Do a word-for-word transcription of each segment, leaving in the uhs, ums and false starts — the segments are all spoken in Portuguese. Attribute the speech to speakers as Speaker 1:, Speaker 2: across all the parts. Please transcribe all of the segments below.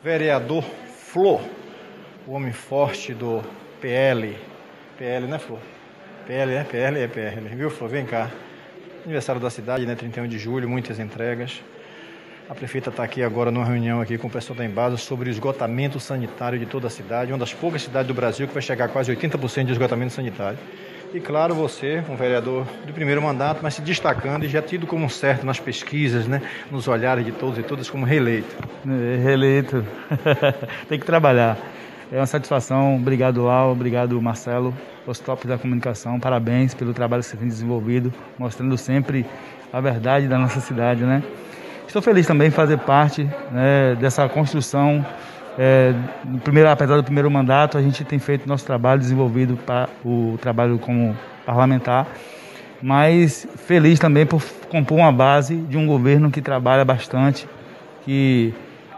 Speaker 1: Vereador Flor, o homem forte do P L. P L, né, Flor? P L, é? P L é P L. Viu, Flor? Vem cá. Aniversário da cidade, né? trinta e um de julho, muitas entregas. A prefeita está aqui agora numa reunião aqui com o pessoal da Embasa sobre o esgotamento sanitário de toda a cidade, uma das poucas cidades do Brasil que vai chegar a quase oitenta por cento de esgotamento sanitário. E claro, você, um vereador de primeiro mandato, mas se destacando e já tido como certo nas pesquisas, né, nos olhares de todos e todas como reeleito.
Speaker 2: Reeleito. Tem que trabalhar. É uma satisfação. Obrigado, Lau. Obrigado, Marcelo, os tops da comunicação. Parabéns pelo trabalho que você tem desenvolvido, mostrando sempre a verdade da nossa cidade, né? Estou feliz também em fazer parte, né, dessa construção. É, primeiro, apesar do primeiro mandato, a gente tem feito nosso trabalho, desenvolvido para o trabalho como parlamentar, mas feliz também por compor uma base de um governo que trabalha bastante, que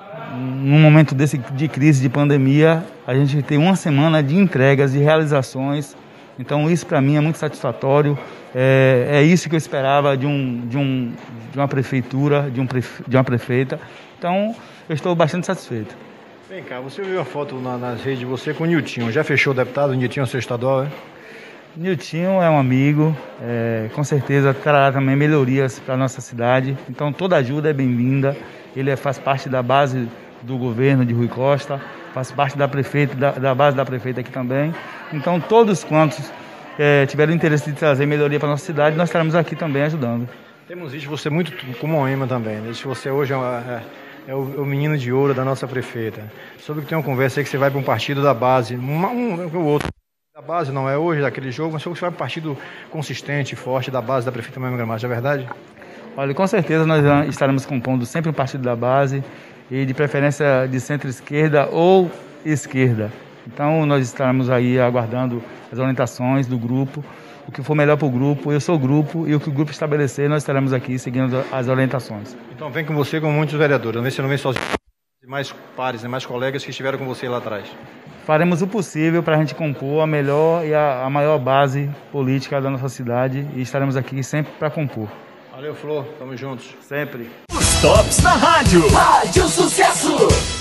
Speaker 2: num momento desse de crise, de pandemia, a gente tem uma semana de entregas e realizações. Então isso para mim é muito satisfatório. É, é isso que eu esperava de, um, de, um, de uma prefeitura, de, um prefe, de uma prefeita. Então eu estou bastante satisfeito.
Speaker 1: Vem cá, você viu a foto na, nas redes de você com o Niltinho. Já fechou o deputado? O Niltinho é seu estadual, é?
Speaker 2: Niltinho é um amigo, é, com certeza trará também melhorias para a nossa cidade. Então toda ajuda é bem-vinda. Ele é, faz parte da base do governo de Rui Costa, faz parte da, prefeita, da, da base da prefeita aqui também. Então todos quantos é, tiveram interesse de trazer melhoria para a nossa cidade, nós estaremos aqui também ajudando.
Speaker 1: Temos visto você muito com Moema também, né? Você hoje é, uma, é, é, o, é o menino de ouro da nossa prefeita. Soube que tem uma conversa aí que você vai para um partido da base, um, um, um outro. Da base não é hoje daquele jogo, mas soube que você vai para um partido consistente, forte da base da prefeita Moema Gramacho, é verdade?
Speaker 2: Olha, com certeza nós estaremos compondo sempre um partido da base e de preferência de centro-esquerda ou esquerda. Então nós estaremos aí aguardando as orientações do grupo, o que for melhor para o grupo. Eu sou o grupo e o que o grupo estabelecer, nós estaremos aqui seguindo as orientações.
Speaker 1: Então vem com você com muitos vereadores, não vem se não vem sozinho, mais pares, mais colegas que estiveram com você lá atrás.
Speaker 2: Faremos o possível para a gente compor a melhor e a, a maior base política da nossa cidade e estaremos aqui sempre para compor.
Speaker 1: Valeu, Flor. Tamo juntos.
Speaker 2: Sempre.
Speaker 3: Os tops da rádio. Rádio Sucesso.